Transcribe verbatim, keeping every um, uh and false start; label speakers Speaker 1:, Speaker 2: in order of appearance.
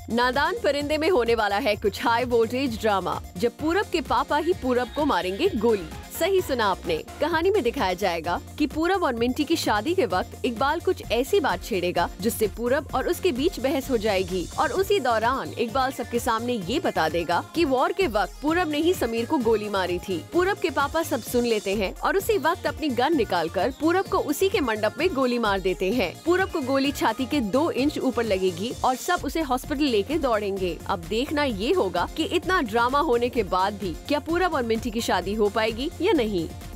Speaker 1: नादान परिंदे में होने वाला है कुछ हाई वोल्टेज ड्रामा, जब पूरब के पापा ही पूरब को मारेंगे गोली। सही सुना आपने। कहानी में दिखाया जाएगा कि पूरब और मिंटी की शादी के वक्त इकबाल कुछ ऐसी बात छेड़ेगा जिससे पूरब और उसके बीच बहस हो जाएगी, और उसी दौरान इकबाल सबके सामने ये बता देगा कि वॉर के वक्त पूरब ने ही समीर को गोली मारी थी। पूरब के पापा सब सुन लेते हैं और उसी वक्त अपनी गन निकालकर पूरब को उसी के मंडप में गोली मार देते हैं। पूरब को गोली छाती के दो इंच ऊपर लगेगी और सब उसे हॉस्पिटल लेके दौड़ेंगे। अब देखना ये होगा कि इतना ड्रामा होने के बाद भी क्या पूरब और मिंटी की शादी हो पाएगी या नहीं।